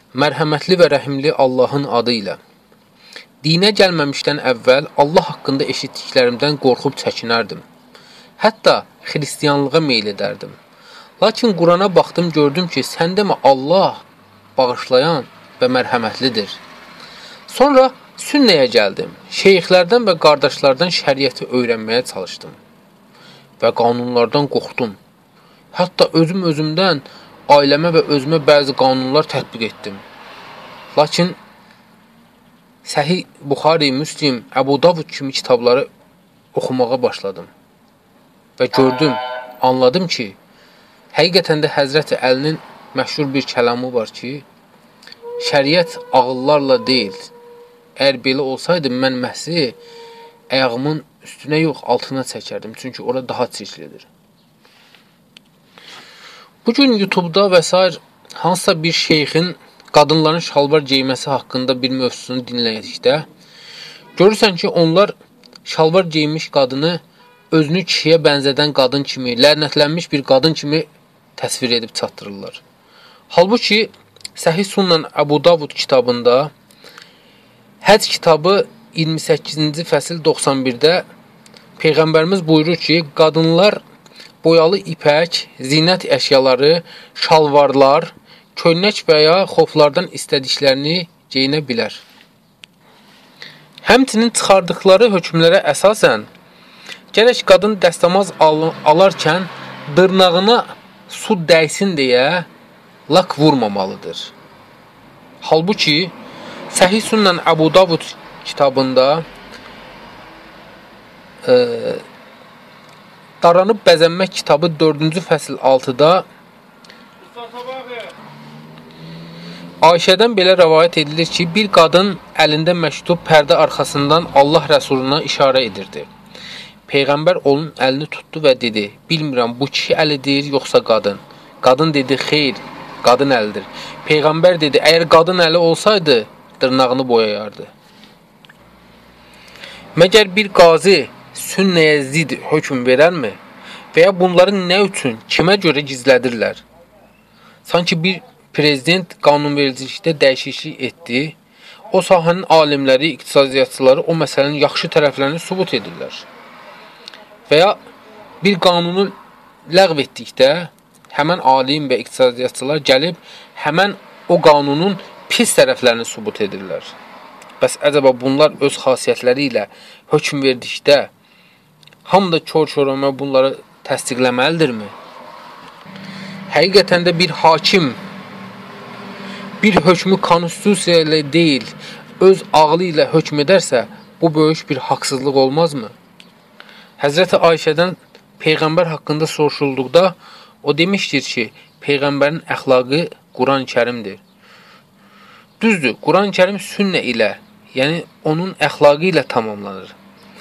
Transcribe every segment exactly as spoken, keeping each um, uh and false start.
Mərhəmətli və rəhimli Allahın adı ilə. Dinə gəlməmişdən əvvəl Allah haqqında eşitdiklərimdən qorxub çəkinərdim. Hətta xristiyanlığa meyl edərdim. Lakin Qurana baxdım, gördüm ki, sən demə Allah bağışlayan və mərhəmətlidir. Sonra sünnəyə gəldim. Şeyxlərdən və qardaşlardan şəriəti öyrənməyə çalışdım. Və qanunlardan qorxdum. Hətta özüm özümdən ailəmə və özümə bəzi qanunlar tətbiq etdim. Lakin Səhih Buxari, Müslim, Əbu Davud kimi kitabları oxumağa başladım. Və gördüm, anladım ki, həqiqətən də Həzrəti Əlinin məşhur bir kəlamı var ki, şəriət ağıllarla deyil. Əgər belə olsaydı, mən məhsi ayağımın üstünə yox, altına çəkərdim. Çünki orada daha çirklidir. Bugün YouTube-da və s. hansısa bir şeyxin qadınların şalvar geyməsi haqqında bir mövzusunu dinləyəcəkdə, görürsən ki, onlar şalvar geymiş qadını özünü kişiyə bənzədən qadın kimi, lənətlənmiş bir qadın kimi təsvir edib çatdırırlar. Halbuki, Səhih Sunan Əbu Davud kitabında, Həc kitabı iyirmi səkkizinci fəsil doxsan birdə Peyğəmbərimiz buyurur ki, qadınlar boyalı ipək, zinət əşyaları, şalvarlar, köynək və ya xoflardan istədiklərini geyinə bilər. Həmçinin çıxardıqları hökmlərə əsasən, gərək qadın dəstəmaz al alarkən dırnağına su dəysin deyə lak vurmamalıdır. Halbuki, Səhih Sunan Əbu Davud kitabında e, Daranıb bəzənmək kitabı dördüncü fəsil altıda Ayşədən belə rəvayət edilir ki, bir qadın əlində məktub pərdə arxasından Allah Rəsuluna işarə edirdi. Peyğəmbər onun əlini tutdu və dedi, bilmirəm, bu kişi əlidir, yoxsa qadın. Qadın dedi, xeyr, qadın əlidir. Peyğəmbər dedi, əgər qadın əli olsaydı, dırnağını boyayardı. Məgər bir qazi sünnəyə zid hökm verərmi? Və ya bunları nə üçün, kimə görə gizlədirlər? Sanki bir prezident qanunvericilikdə dəyişiklik etdi, o sahənin alimləri, iqtisadiyyatçıları o məsələnin yaxşı tərəflərini sübut edirlər. Və ya bir qanunu ləğv etdikdə, həmən alim və iqtisadiyyatçılar gəlib, həmən o qanunun pis tərəflərini sübut edirlər. Bəs əcəba bunlar öz xasiyyətləri ilə hökm verdikdə, hamı da kör-körəmə bunları təsdiqləməlidirmi? Həqiqətən də bir hakim, bir hökmü konstitusiya ilə deyil, öz ağlı ilə hökm edərsə, bu böyük bir haqsızlıq olmazmı? Həzrəti Ayşədən Peyğəmbər haqqında soruşulduqda, o demişdir ki, Peyğəmbərin əxlaqı Quran-ı Kərimdir. Düzdür, Quran-ı Kərim sünnə ilə, yəni onun əxlaqı ilə tamamlanır.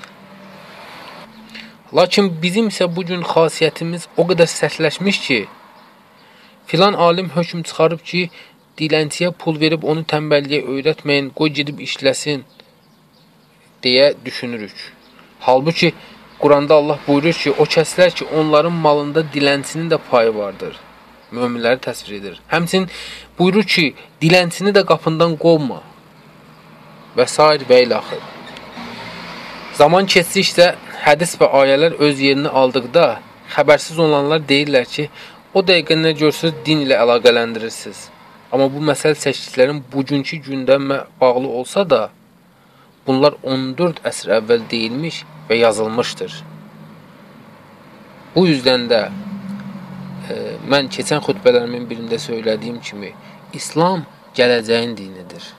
Lakin bizim isə bugün xasiyyətimiz o qədər sərtləşmiş ki, filan alim hökm çıxarıb ki, dilənçiyə pul verib onu tənbəlliyə öyrətməyin, qoy gedib işləsin deyə düşünürük. Halbuki, Quranda Allah buyurur ki, o kəslər ki, onların malında dilənçinin də payı vardır. Möminləri təsvir edir. Həmçinin buyurur ki, dilənçini də qapından qovma və s. və ilə axır. Zaman keçdikcə hədis və ayələr öz yerini aldıqda, xəbərsiz olanlar deyirlər ki, o dəqiqə nə görsünüz, din ilə əlaqələndirirsiniz. Amma bu məsələ çəkdiklərin bugünkü gündəmə bağlı olsa da, bunlar on dörd əsr əvvəl deyilmiş və yazılmışdır. Bu yüzdən də e, mən keçən xütbələrimin birində söylədiyim kimi, İslam gələcəyin dinidir.